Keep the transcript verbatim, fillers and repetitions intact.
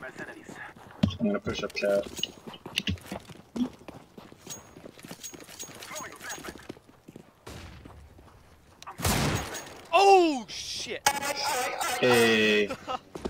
I'm gonna push up cat. Oh shit! Hey.